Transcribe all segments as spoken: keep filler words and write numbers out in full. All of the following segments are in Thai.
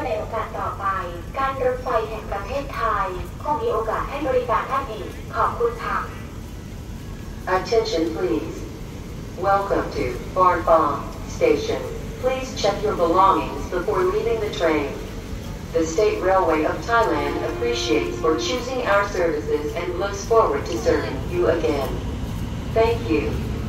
ในโอกาสต่อไปการรถไฟแห่งประเทศไทยคงมีโอกาสให้บริการท่านอีกขอบคุณค่ะ Attention please. Welcome to Bardbong Station. Please check your belongings before leaving the train. The State Railway of Thailand appreciates for choosing our services and looks forward to serving you again. Thank you.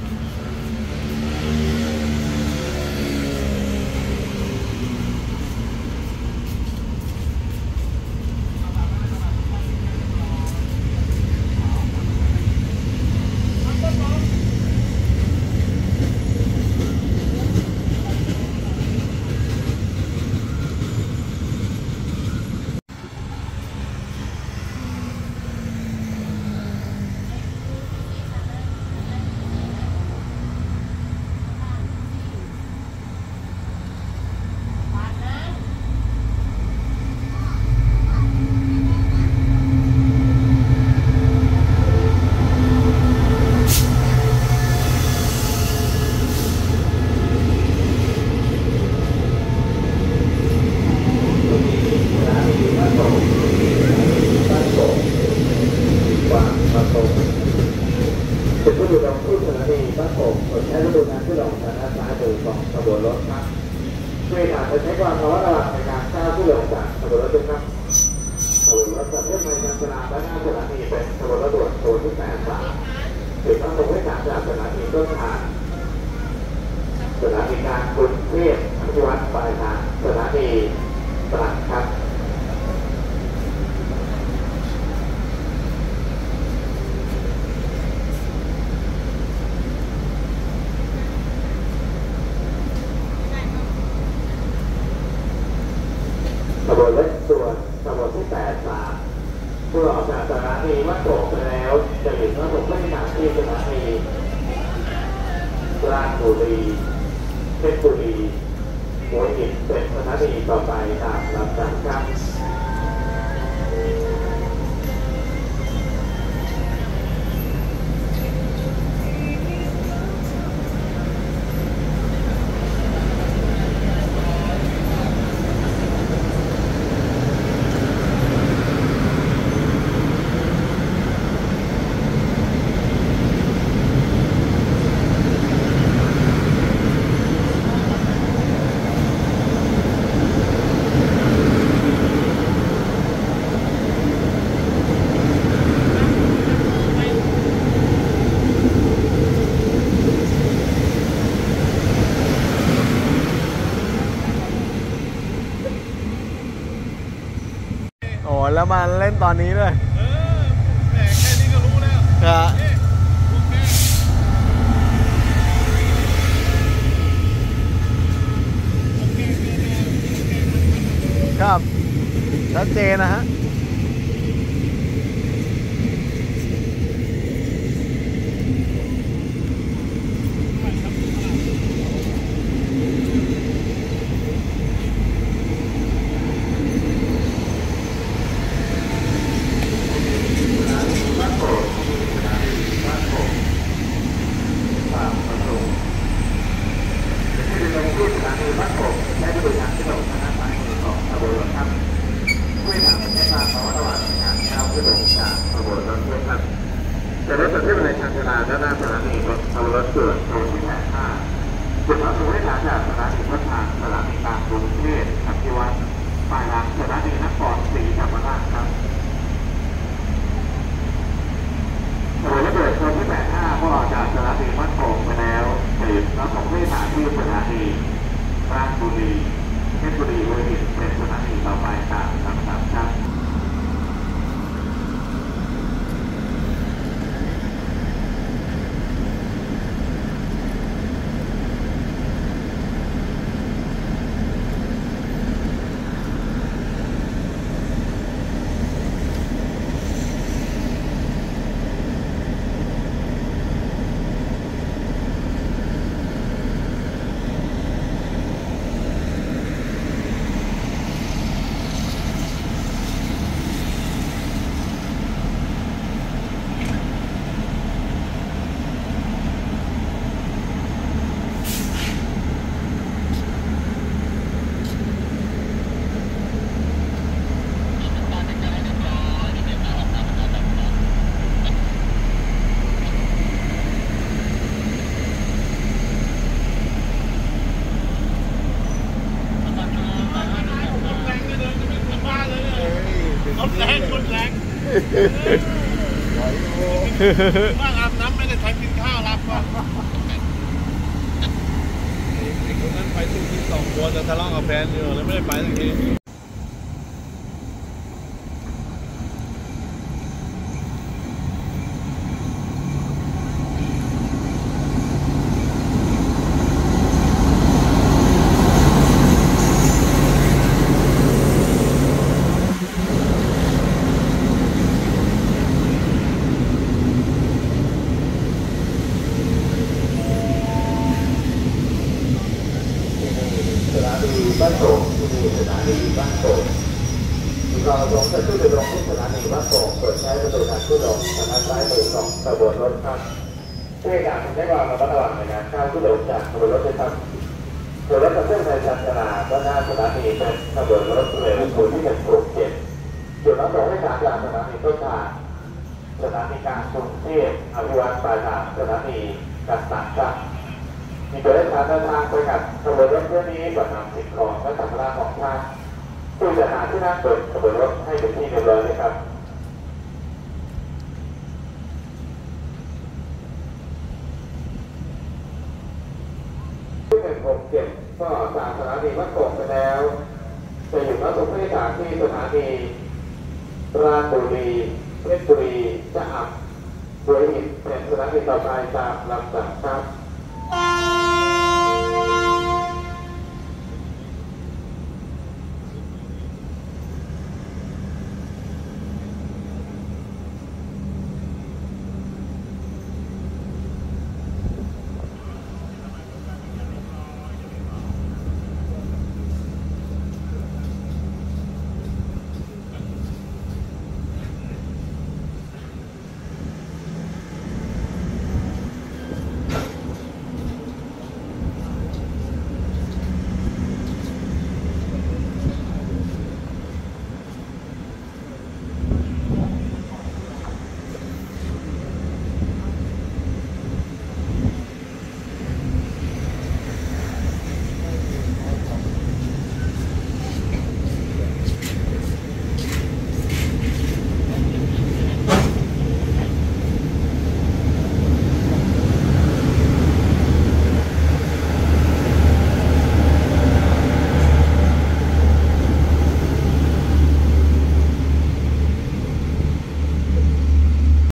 แล้วมาเล่นตอนนี้ด้วยเออแหมแค่นี้ก็รู้แล้วครับชัดเจนนะฮะผู้โดยสารที่ลงทางด้านซ้ายมือของขบวนรถครับผู้โดยสารประเภทว่าอาบน้ำไม่ได้ใช้กินข้าวรับก่อนไอ้คนนั้นไปตู้ที่สองคนจะทะเลาะกับแฟนอยู่แล้วไม่ได้ไปสักทีสถานีบ้านโป่งที่นี่สถานีบ้านโป่งมีรอลงจะขึ้นไปลงที่สถานีบ้านโป่งเปิดใช้ประตูทางขึ้นลงทางด้านซ้ายมือของขบวนรถครับช่วยกันใช้ความระมัดระวังในการข้ามขึ้นลงจากขบวนรถด้วยครับขบวนรถจะขึ้นในชันชนาด้านหน้าสถานีเป็นขบวนรถเร็วขบวนที่หนึ่งหกเจ็ดจุดรับส่งให้การจากสถานีต้นทางสถานีกลางกรุงเทพอภิวัตรปลายทางสถานีกัสสันครับมีตัวเลขการเดินทางไปกับขบวนรถเที่ยวนี้ก่อนนำสิ่งของและสัมภาระของท่านผู้จะหาที่นั่งเปิดขบวนรถให้เป็นที่เรียบร้อยเลยครับที่หนึ่งหกเจ็ดก็จากสถานีวัดโป่งไปแล้วจะอยู่รับส่งผู้โดยสารที่สถานีราชบุรีเพชรบุรีชะอำหัวหินเป็นสถานีต่อไปตามลำดับครับ